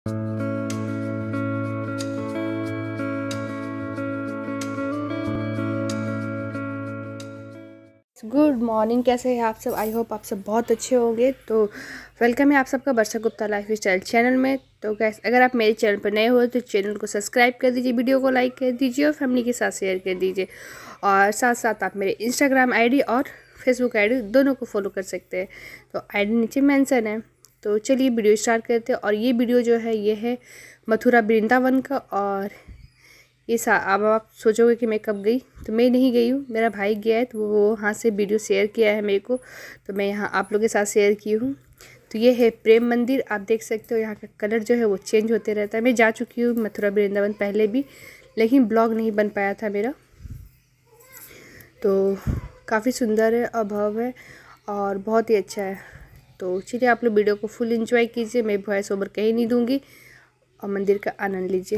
Good morning, कैसे हैं आप सब। आई होप आप सब बहुत अच्छे होंगे। तो वेलकम है आप सबका Varsha Gupta lifestyle channel में। तो गैस, अगर आप मेरे चैनल पर नए हो तो चैनल को सब्सक्राइब कर दीजिए, वीडियो को लाइक कर दीजिए और फैमिली के साथ शेयर कर दीजिए। और साथ साथ आप मेरे इंस्टाग्राम आईडी और फेसबुक आईडी दोनों को फॉलो कर सकते हैं। तो आईडी नीचे मेंशन है। तो चलिए वीडियो स्टार्ट करते हैं। और ये वीडियो जो है ये है मथुरा वृंदावन का। और अब आप सोचोगे कि मैं कब गई, तो मैं नहीं गई हूँ, मेरा भाई गया है। तो वो वहाँ से वीडियो शेयर किया है मेरे को, तो मैं यहाँ आप लोगों के साथ शेयर की हूँ। तो ये है प्रेम मंदिर, आप देख सकते हो। यहाँ का कलर जो है वो चेंज होते रहता है। मैं जा चुकी हूँ मथुरा वृंदावन पहले भी, लेकिन ब्लॉग नहीं बन पाया था मेरा। तो काफ़ी सुंदर है, अभव है और बहुत ही अच्छा है। तो चलिए आप लोग वीडियो को फुल एंजॉय कीजिए। मैं वॉइस ओवर कहीं नहीं दूँगी और मंदिर का आनंद लीजिए।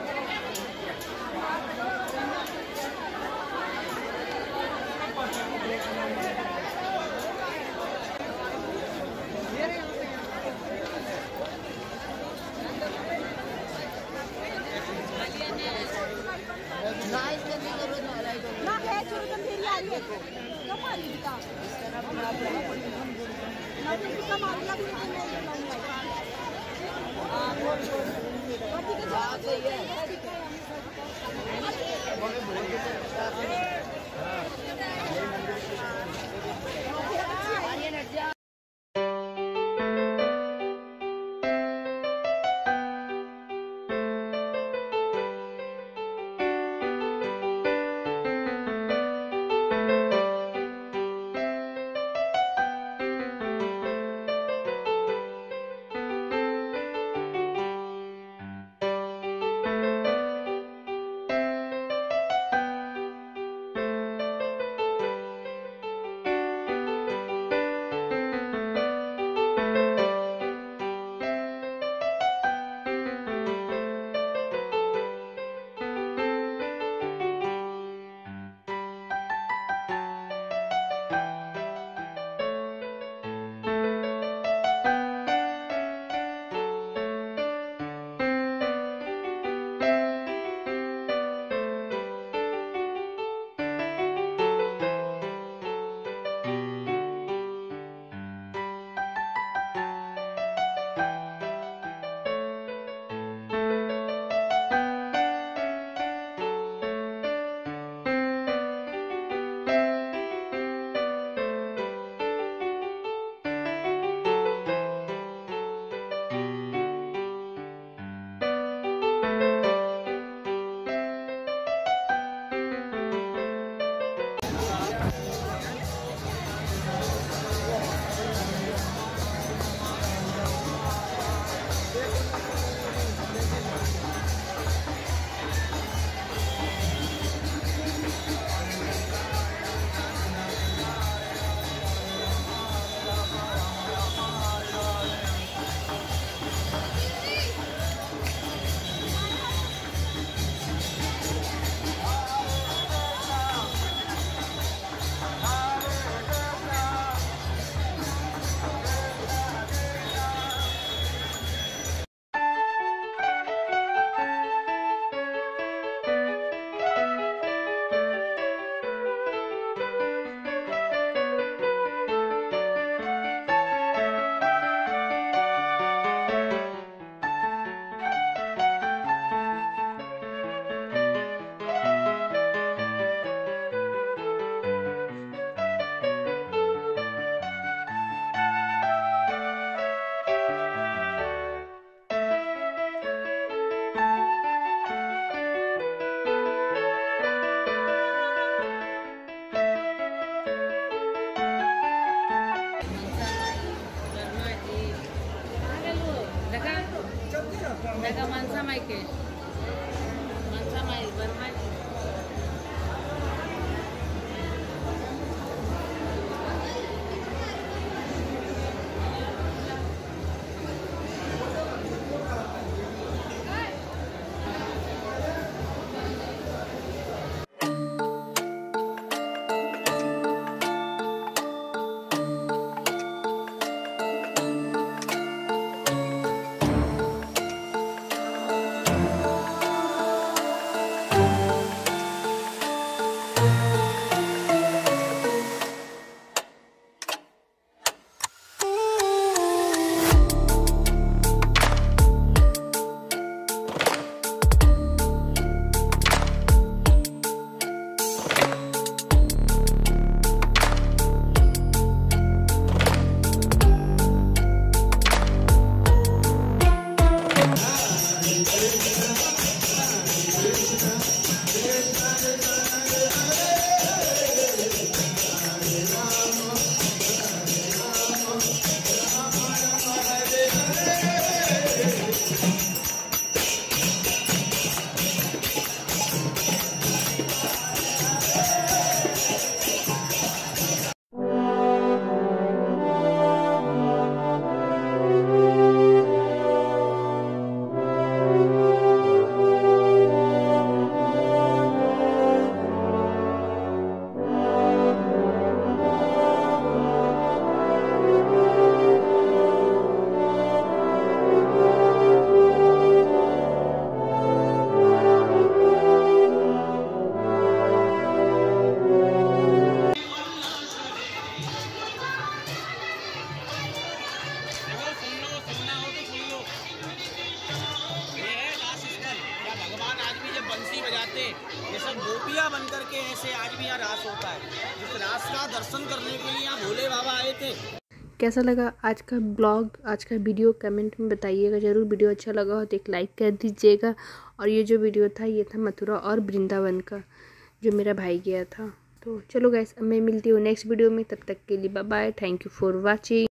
Daga mansa mai ke. Mansa mai bermai. करके, ये सब गोपियाँ बन करके ऐसे आज भी यहाँ रास होता है। जिस रास का दर्शन करने के लिए यहाँ भोले बाबा आए थे। कैसा लगा आज का ब्लॉग, आज का वीडियो कमेंट में बताइएगा ज़रूर। वीडियो अच्छा लगा हो तो एक लाइक कर दीजिएगा। और ये जो वीडियो था ये था मथुरा और वृंदावन का, जो मेरा भाई गया था। तो चलो गाइस, अब मैं मिलती हूँ नेक्स्ट वीडियो में। तब तक के लिए bye bye, thank you for watching.